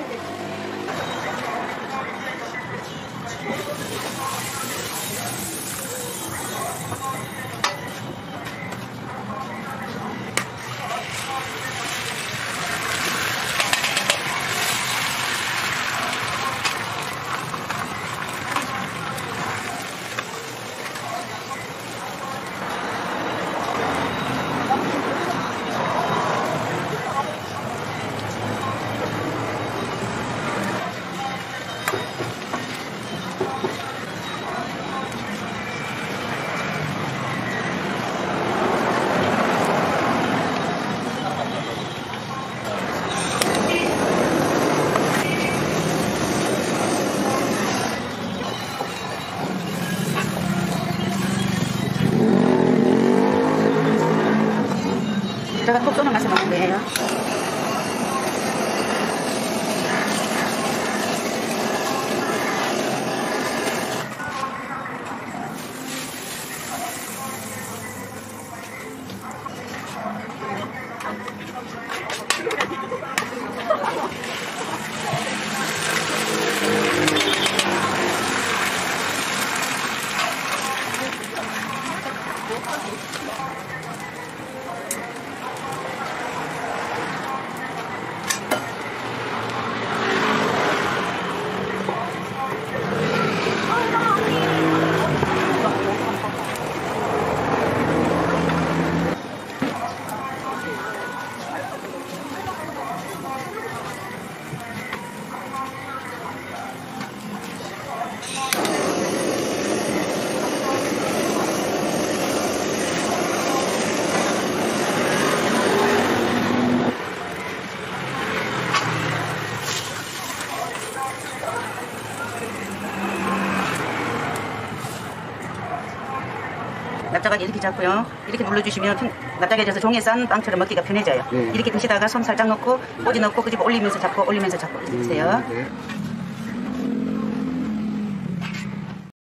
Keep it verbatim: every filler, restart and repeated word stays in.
제가 톡 쏘는 맛을 먹는 거예요. 납작하게 이렇게 잡고요. 이렇게 눌러주시면 납작해져서 종이에 싼 빵처럼 먹기가 편해져요. 네. 이렇게 드시다가 손 살짝 넣고 꼬지 넣고 그 집 올리면서 잡고 올리면서 잡고 이렇게 드세요. 음, 네.